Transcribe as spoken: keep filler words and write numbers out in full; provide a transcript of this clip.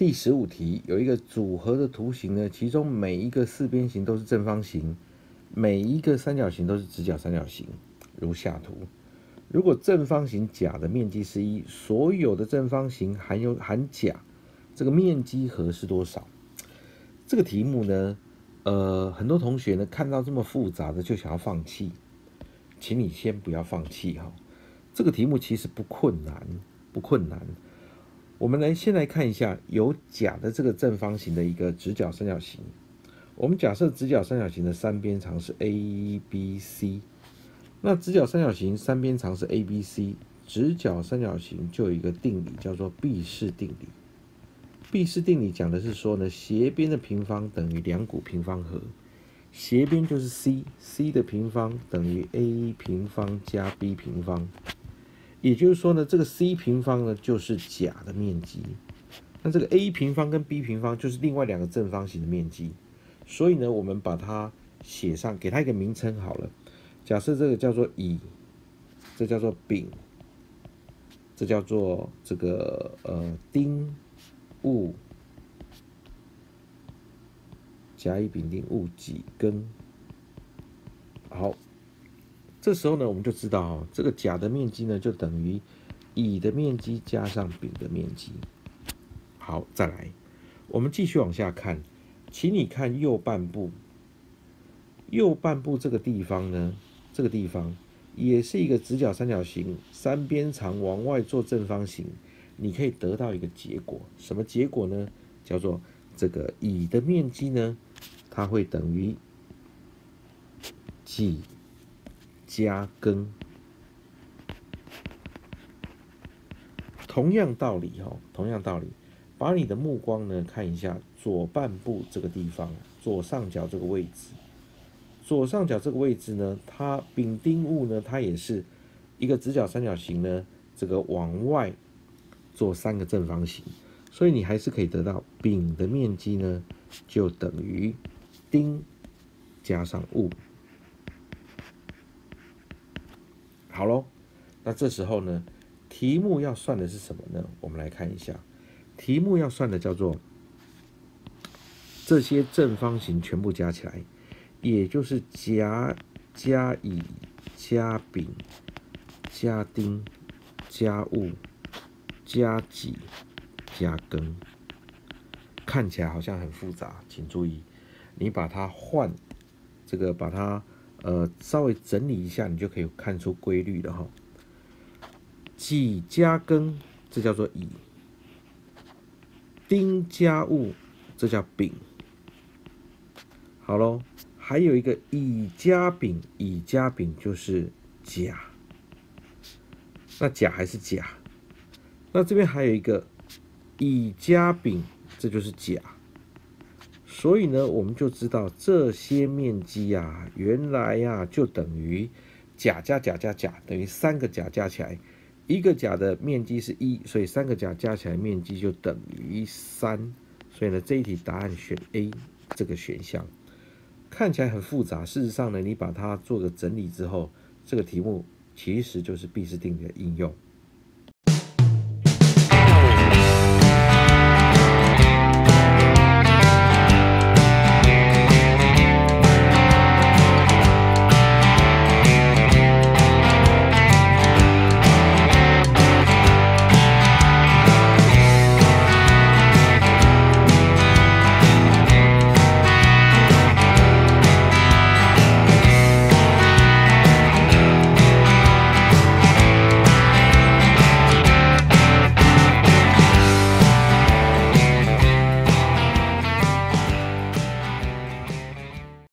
第十五题有一个组合的图形呢，其中每一个四边形都是正方形，每一个三角形都是直角三角形，如下图。如果正方形甲的面积是一，所有的正方形含有含甲，这个面积和是多少？这个题目呢，呃，很多同学呢看到这么复杂的就想要放弃，请你先不要放弃哈。这个题目其实不困难，不困难。我们来先来看一下有甲的这个正方形的一个直角三角形。我们假设直角三角形的三边长是 A B C， 那直角三角形三边长是 A B C， 直角三角形就有一个定理叫做毕氏定理。毕氏定理讲的是说呢，斜边的平方等于两股平方和，斜边就是 C，C 的平方等于 A 平方加 B 平方。也就是说呢，这个 C 平方呢就是甲的面积，那这个 A 平方跟 B 平方就是另外两个正方形的面积，所以呢，我们把它写上，给它一个名称好了。假设这个叫做乙，这叫做丙，这叫做这个呃丁戊，甲乙丙丁戊己庚。好。这时候呢，我们就知道哦，这个甲的面积呢，就等于乙的面积加上丙的面积。好，再来，我们继续往下看，请你看右半部，右半部这个地方呢，这个地方也是一个直角三角形，三边长往外做正方形，你可以得到一个结果，什么结果呢？叫做这个乙的面积呢，它会等于己加庚。同样道理哦，同样道理，把你的目光呢看一下左半部这个地方，左上角这个位置。左上角这个位置呢，它丙丁戊呢，它也是一个直角三角形呢，这个往外做三个正方形，所以你还是可以得到丙的面积呢，就等于丁加上戊。好咯，那这时候呢，题目要算的是什么呢？我们来看一下，题目要算的叫做这些正方形全部加起来，也就是甲加乙加丙加丁加戊加己加庚。看起来好像很复杂，请注意，你把它换这个，把它呃稍微整理一下，你就可以看出规律了哈。己加庚，这叫做乙；丁加戊，这叫丙。好咯，还有一个乙加丙，乙加丙就是甲。那甲还是甲。那这边还有一个乙加丙，这就是甲。所以呢，我们就知道这些面积啊，原来啊就等于甲加甲加甲，等于三个甲加起来，一个甲的面积是一，所以三个甲加起来面积就等于三。所以呢，这一题答案选 A 这个选项。看起来很复杂，事实上呢，你把它做个整理之后，这个题目其实就是毕氏定理的应用。